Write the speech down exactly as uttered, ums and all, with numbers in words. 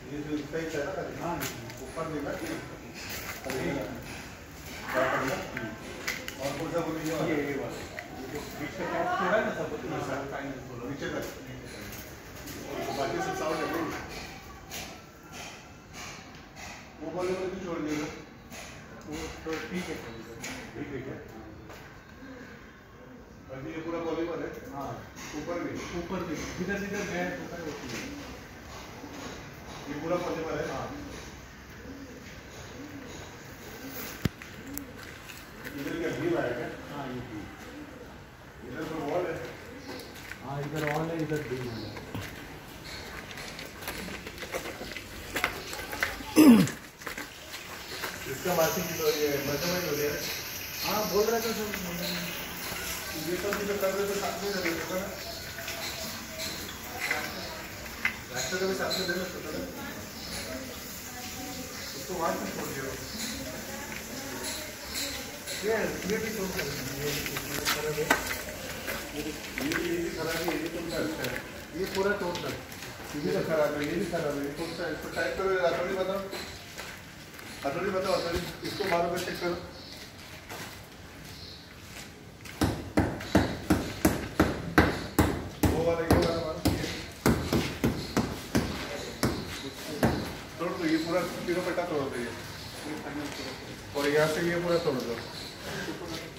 ये जो सही है ना, हाँ ऊपर देना और कौन सा बोलेंगे ये ये वाला जो बीच का कैप छोड़ा है ना सब नीचे तक बाकी सब साउंड है वो बोले तो क्यों छोड़ दिया वो तो ठीक है ठीक है अभी ये पूरा पॉलीमर है हाँ ऊपर भी ऊपर भी जिधर जिधर गैस होता है होती है ये पूरा पॉलीमर है हाँ इधर क्या बीम आएगा हाँ ये बीम इधर तो वॉल है हाँ इधर वॉल है इधर बीम है इसका मार्किंग तो ये मेजरमेंट हो गया है हाँ बोल रहा था सर ये सब भी तो कर रहे थे साथ में दे देगा ना रास्ते का भी साथ में देना पड़ता है उसको वहाँ से छोड़ दिया ये ये भी तो खराब है ये ये भी खराब है ये भी कौन सा अच्छा है ये पूरा टोटल ये भी तो खराब है ये भी खराब है कौन सा इसको टाइप करो हथौड़ी बताओ हथौड़ी बताओ हथौड़ी इसको मारो पे चेक करो वो वाला ये वाला मारो तोड़ दो ये पूरा तीनों पट्टा तोड़ दो ये और यहाँ से ये पूरा तोड़ दो